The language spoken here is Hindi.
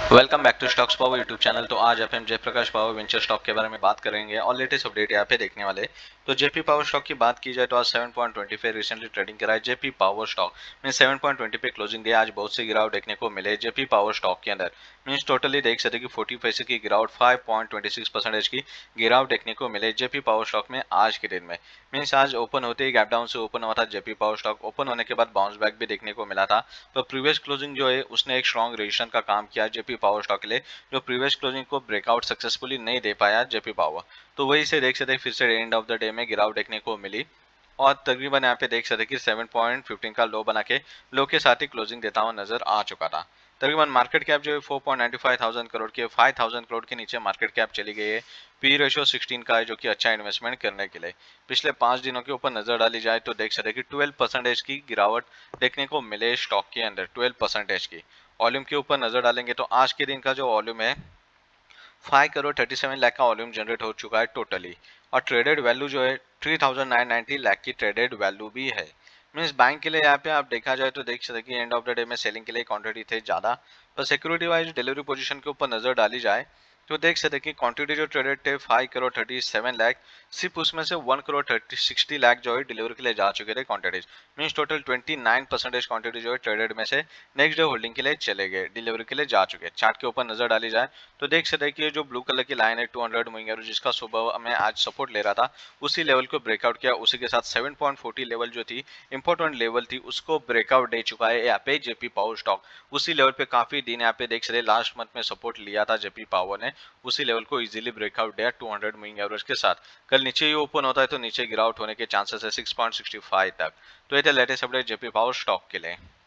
Welcome back to stocks power YouTube channel. तो आज अपन जयप्रकाश पावर वेंचर स्टॉक के बारे में बात करेंगे और लेटेस्ट अपडेट यहाँ पे देखने वाले। तो जेपी पावर स्टॉक की बात की जाए तो आज 7.25 रिसेंटली ट्रेडिंग करा है जेपी पावर स्टॉक में 7.20 पे क्लोजिंग दिया। आज बहुत सी गिरावट देखने को मिले जेपी पावर स्टॉक के अंदर। मीन्स टोटली देख सकते कि 40 पैसे की गिरावट 5.26% की गिरावट देखने को मिले जेपी पावर स्टॉक में आज के दिन में। मीन्स आज ओपन होते ही गैप डाउन से ओपन हुआ था जेपी पावर स्टॉक। ओपन होने के बाद बाउंस बैक भी देखने को मिला था। तो प्रीवियस क्लोजिंग जो है उसने एक स्ट्रॉन्ग रेजिस्टेंस का काम किया जेपी पावर स्टॉक के लिए, जो प्रीवियस क्लोजिंग को ब्रेकआउट सक्सेसफुली नहीं दे पाया जेपी पावर। तो वही से देख सकते फिर से एंड ऑफ द डे में गिरावट देखने को मिली और तकरीबन यहाँ पे देख सकते कि 7.15 का लो बना के लो के साथ ही क्लोजिंग देता हुआ नजर आ चुका था। तकरीबन मार्केट कैप जो है 4.95 करोड़ के 5,000 करोड़ के नीचे मार्केट कैप चली गई है। पी रेशियो 16 का है, जो कि अच्छा इन्वेस्टमेंट करने के लिए। पिछले 5 दिनों के ऊपर नजर डाली जाए तो देख सकते कि 12% की गिरावट देखने को मिले स्टॉक के अंदर, 12% की। वॉल्यूम के ऊपर नजर डालेंगे तो आज के दिन का जो वॉल्यूम है 5 करोड़ 37 लाख का वॉल्यूम जनरेट हो चुका है टोटली। और ट्रेडेड वैल्यू जो है 3,990 लाख की ट्रेडेड वैल्यू भी है। मीन्स बैंक के लिए यहाँ पे आप देखा जाए तो देख सकते कि एंड ऑफ द डे में सेलिंग के लिए क्वांटिटी थे ज़्यादा। पर सिक्योरिटी वाइज डिलीवरी पोजीशन के ऊपर नजर डाली जाए तो देख सकते कि क्वांटिटी जो ट्रेडेड थे 5 करोड़ 37 लाख, सिर्फ उसमें से 1 करोड़ 60 लाख जो है डिलीवरी के लिए जा चुके थे क्वांटिटीज। मीन्स टोटल 29% क्वांटिटी जो है ट्रेडेड में से नेक्स्ट डे होल्डिंग के लिए चले गए, डिलीवरी के लिए जा चुके। चार्ट के ऊपर नजर डाली जाए तो देख सकते हैं कि जो ब्लू कलर की लाइन है 200 मूविंग एवरेज, जिसका सुबह में आज सपोर्ट ले रहा था, उसी लेवल को ब्रेकआउट किया। उसी के साथ 7.40 लेवल जो थी इंपॉर्टेंट लेवल थी, उसको ब्रेकआउट दे चुका है यहाँ पे जेपी पावर स्टॉक। उसी लेवल पे काफी दिन यहाँ पे देख सकते लास्ट मंथ में सपोर्ट लिया था जेपी पावर ने, उसी लेवल को इजीली ब्रेकआउट दिया 200 मूविंग एवरेज के साथ। कल नीचे ही ओपन होता है तो नीचे गिरावट होने के चांसेस है 6.65 तक। तो ये थे latest update JP power stock के लिए।